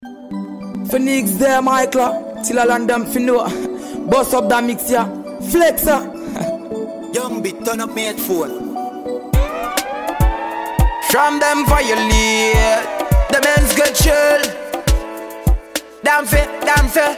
Phoenix there, Michael. Till I land them finno. Bust up that mix ya. Flexer. Young bit turn up me headphone. From them violate, the men's get chill. Damn fair.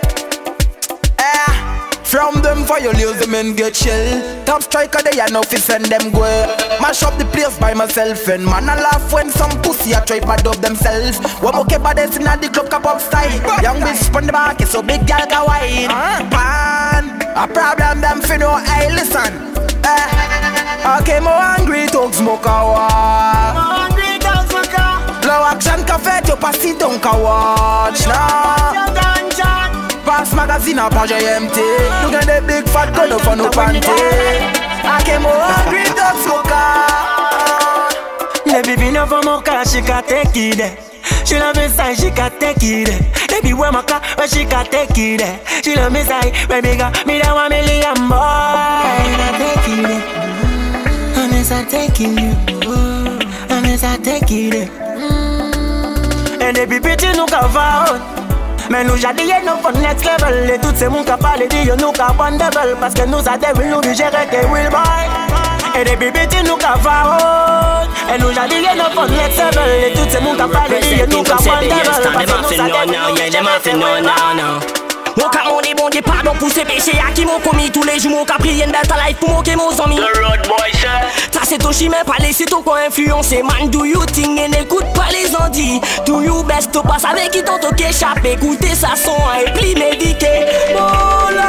From them violate, the men get chill. Top striker they are no fi send them go. Mash up the place by myself and man I laugh when some pussy a try pad up themselves. One more badass in the club cap up style. Young bitch spun the back so big gal can wine. Pan, a problem them fi know. Hey listen, okay more angry talk smoke a war. Low action cafe to pass it on ka watch now. Pass magazine a page empty. Look at the big fat gun for no panty. I came hungry dog smoker. Baby be no for mocha, she can take it. She love me side, she can take it. Baby wear my car, but she can take it. She love me side, baby got me that 1 million boy. I take it. I miss I taking you. I miss I take it. And they be pretty no cover. Mais nous j'ai dit nous for next level. Et toutes ces moun ka parle dit yo nous ka one devil. Parce que nous a devil nous bi gérer que will boy. Et des bibiti nous ka va. Et nous j'ai dit nous for next level. Et toutes ces moun ka parle dit yo nous ka one devil. Parce que nous a devil now. Mon cap mon dit pardon pour ces péchés à qui m'ont commis tous les jours. Mon cap prier une belle life pour moquer mon amis. The road boy shit. Ça c'est ton chimé pas laisser ton corps influencer. Man do you think et n'écoute pas les andis. Do you best to pass avec qui t'ont toqué échappé. Écoutez ça son et pli médiqué. Oh là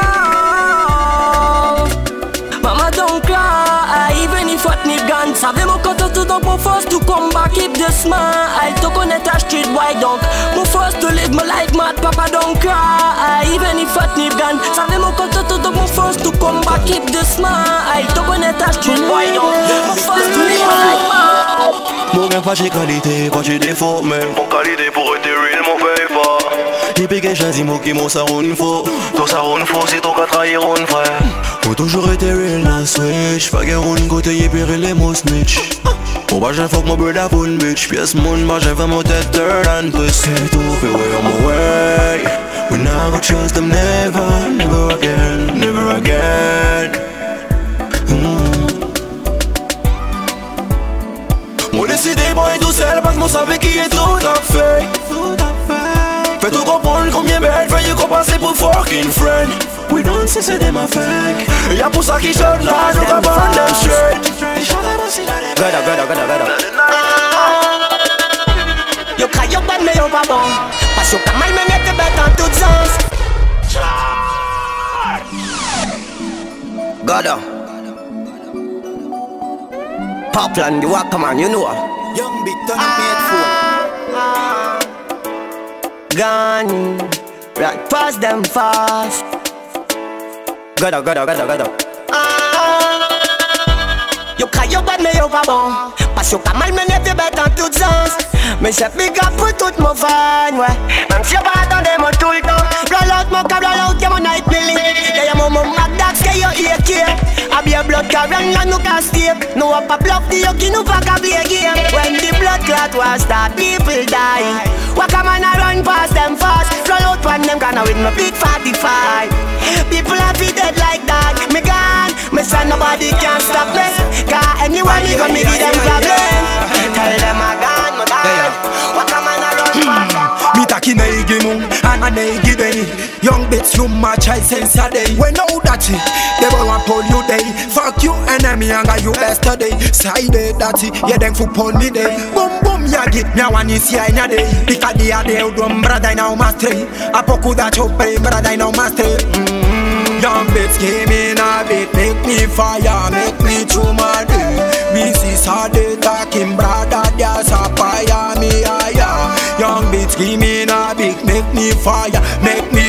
Mama don't cry, even if what me gone. Savez mon compte tout donc mon force to come back, keep the smile. To connect a street boy donc mon force to live my life mad, papa don't cry, even if what me gone. Savez mon compte tout donc mon force to come back, keep the smile. To connect a street boy donc mon force to live my life mad. Mon gain pas de qualité, pas de défaut, mais Mon qualité pour être real, mon fait pas. j'ai piqué choisi mon qui mon saroun faux. Ton ça rend faux, c'est ton qu'à trahir un frère. Faut toujours être real dans switch. Pas guère un côté et puis les mots snitch. Mon bah j'ai fuck mon brother pour une bitch. Pièce mon bah j'ai fait mon tête third and pussy. Tout fait way on my way. We not gonna trust them never again. Mon décidé boy tout seul parce que mon savait qui est tout à fait. Fais tout comprendre combien belle feuille qu'on passait pour fucking friend. We don't see c'est des ma fake. Y'a pour ça qui shot là, je vais burn them straight. Gada Yo cry yo bad mais yo pas bon. Parce que quand mal mener te bête en tout sens. Gada Popland, the walk man, you know. Young bit turn up me headphone. Gone, right past them fast. Gada Yo cry yo bad mais yo pas bon. Parce que quand mal mener te bête en tout sens. Mais c'est big up pour toute mon fan, ouais. Même si y'a pas attendu moi tout le temps. Roll out mon câble, roll out, y'a mon night milling. Y'a mon Magdax, que yo here care. A be a blood carrier, là nous can step. No up a block, the yo qui nous pas qu'à play game. When the blood clot was start, people die. Walk a man a run past them fast. Roll out when them gonna with my big 45. People have be dead like that. Me gone, me son nobody can stop me. Cause anyone you gon' me give them problem. Tell them I gone, my gone. Walk a man a run past them fast. Me taki na igi mung, and a na igi day. Young bitch you match I sense a day. When know that it, they want pull you day. Fuck you enemy and got you best today. Side that it, yeah then fu pull me day. Boom boom ya get me a one is here in a day. Because they are there drum brother now master. A poku that chop brother now master. Young bitch came in a bit, make me fire, make me chew my day. Me see Sade talking brother, there's a fire me higher. Young bitch came in a bit, make me fire, make me